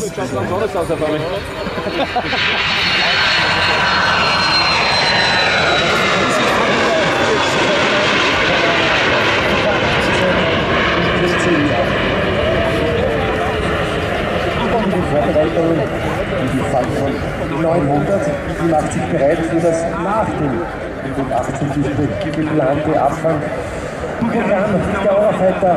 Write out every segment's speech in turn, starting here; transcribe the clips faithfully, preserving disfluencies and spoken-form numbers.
Die Vorbereitung in die Falcon neunhundert, die macht sich bereit für das nach dem fünfundachtzig geplante Abfang. Programm der Eurofighter.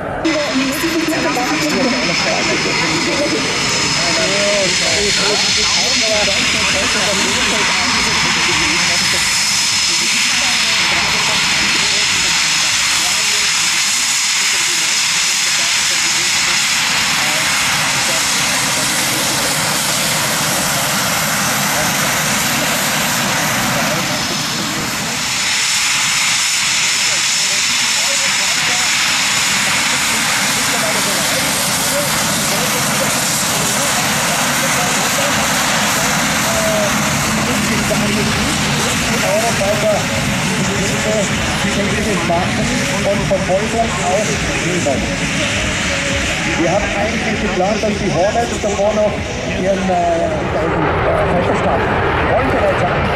Und Verfolgung aus Schülern. Wir haben eigentlich geplant, dass die Hornets davor noch ihren Fighter starten. Wollen wir bereits an?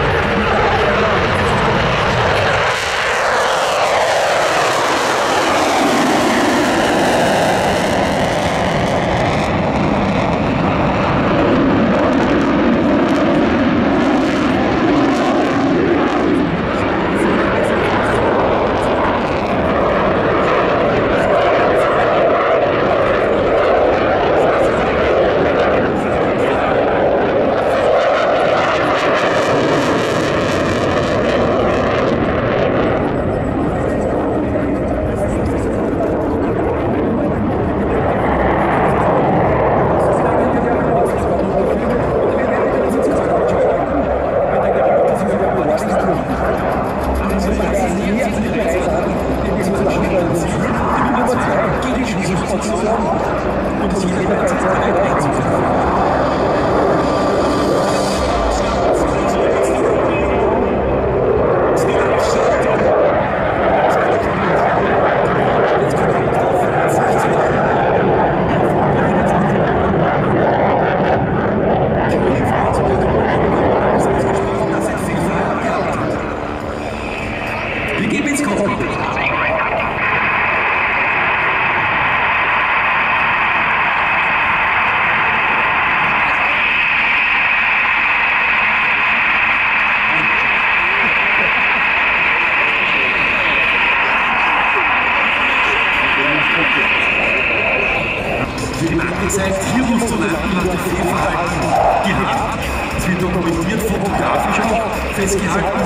Angezeigt, hier muss zu landen, was der Fehlverhalten gehabt. Es wird dokumentiert, fotografisch auch festgehalten.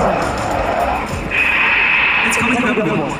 Jetzt komme ich mal über Bord.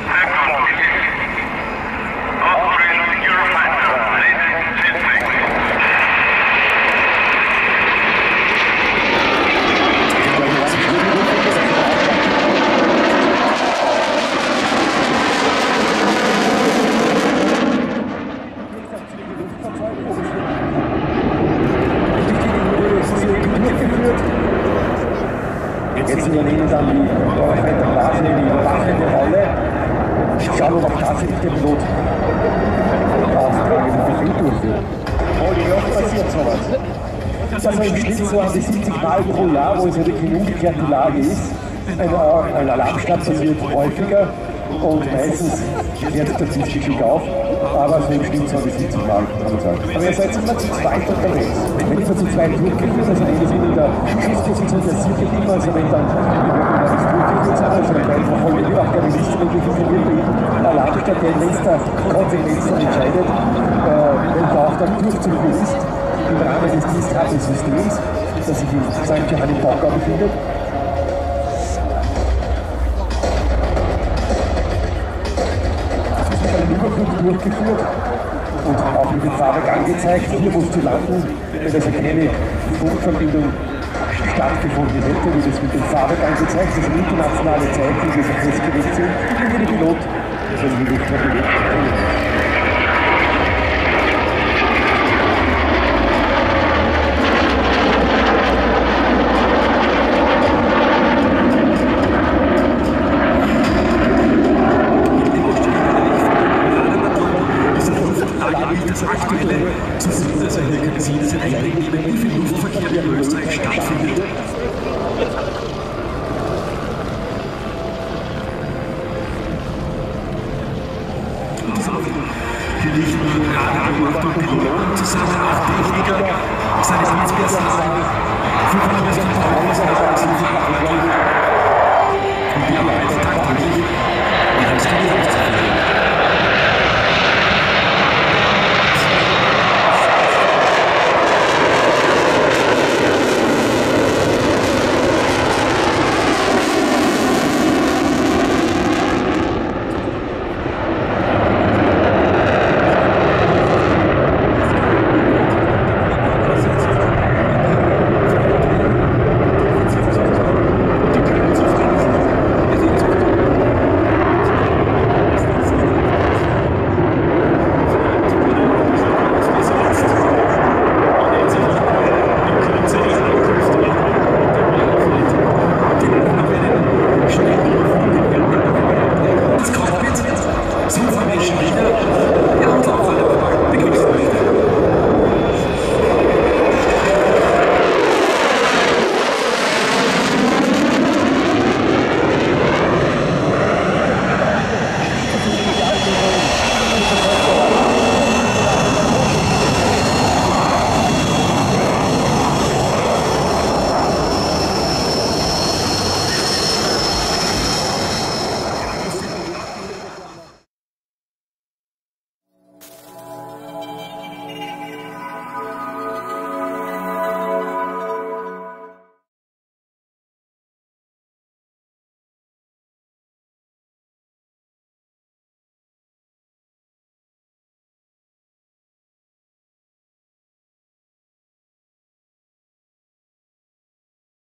Jetzt übernehmen dann die Eurofighter quasi die überwachende Rolle. Schauen, ob tatsächlich der Pilot Auftrag im Befehl durchführt. Oh, wie oft passiert sowas? Das ist also im Schnitt so an die siebzig Mal pro Jahr, wo es ja wirklich umgekehrt die Lage ist. Ein, ein Alarmstart passiert häufiger und meistens klärt sich das ziemlich auf. Aber so im Schnitt so an die siebzig Mal, kann man sagen. Aber ihr seid immer zu zweit unterwegs. Wenn ihr so zu zweit durchgeführt, also eine sind in der Schussposition der Sicherheit immer, also wenn dann das durchgeführt sind, also wenn man verfolgt wird, auch keine Liste, wenn ich informiert bei jedem Alarmstart, der in letzter Konsequenz entscheidet, äh, wenn da auch dann durchzuführen ist, im Rahmen des Dienstkartensystems, das sich in Sankt Johann im Bauchgau befindet. Durchgeführt und auch mit dem Fahrwerk angezeigt, hier musst du landen, wenn also keine Funkverbindung stattgefunden hätte, wird es mit dem Fahrwerk angezeigt, das sind internationale Zeiten, die so festgelegt sind, und jeder Pilot, das ist wirklich bewegt. Das aktuelle